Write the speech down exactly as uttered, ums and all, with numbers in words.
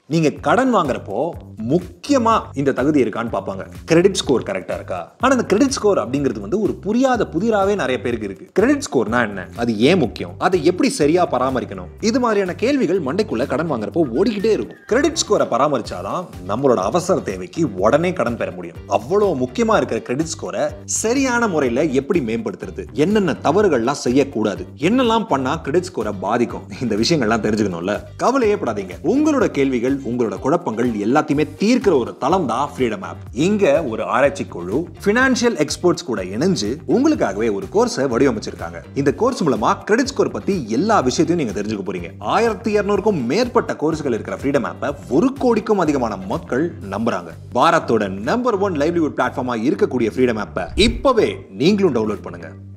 நீங்க கடன் வாங்குறப்போ முக்கியமா இந்த தகுதி இருக்கான்னு பார்ப்பாங்க. கிரெடிட் ஸ்கோர் கரெக்டா இருக்கா? ஆனா இந்த கிரெடிட் ஸ்கோர் அப்படிங்கிறது வந்து ஒரு புரியாத புதிராவே நிறைய பேருக்கு இருக்கு. கிரெடிட் ஸ்கோர்னா என்ன? அது ஏன் முக்கியம்? அதை எப்படி சரியா பராமரிக்கணும்? இது மாதிரியான கேள்விகள் மண்டைக்குள்ள கடன் வாங்குறப்போ ஓடிக்கிட்டே இருக்கும். கிரெடிட் ஸ்கோரை பராமரிச்சாதான் நம்மளோட அவசர தேவைக்கு உடனே கடன் பெற முடியும். அவ்வளவு முக்கியமா இருக்கிற கிரெடிட் ஸ்கோரை சரியான முறையில எப்படி மேம்படுத்துறது, என்னென்ன தவறுகள்லாம் செய்யக்கூடாது, என்னெல்லாம் பண்ணா கிரெடிட் ஸ்கோரை பாதிக்கும், இந்த விஷயங்கள்லாம் தெரிஞ்சுக்கணும்ல. கவலையே படாதீங்க. உங்களோட கேள்விகள், உங்களோட குழப்பங்கள் எல்லாத்தையுமே தீர்க்கிற ஒரு தளம் தான் ஃப்ரீடம் ஆப். இங்க ஒரு ஆராய்ச்சி குழு பினான்சியல் எக்ஸ்பர்ட்ஸ் கூட இணைஞ்சு உங்களுக்காகவே ஒரு கோர்ஸை வடிவமைச்சிருக்காங்க. இந்த கோர்ஸ் மூலமா கிரெடிட் ஸ்கோர் பத்தி எல்லா விஷயத்தையும் நீங்க தெரிஞ்சுக்க போறீங்க. ஆயிரத்தி இருநூறுக்கும் மேற்பட்ட கோர்ஸ்கள் இருக்கிற ஃப்ரீடம் ஆப்பை ஒரு கோடிக்கும் அதிகமான மக்கள் நம்புறாங்க. பாரத்தோட நம்பர் ஒன் லைவ்லிஹுட் பிளாட்ஃபார்மா இருக்கக்கூடிய ஃப்ரீடம் ஆப்பை இப்பவே நீங்களும் டவுன்லோட் பண்ணுங்க.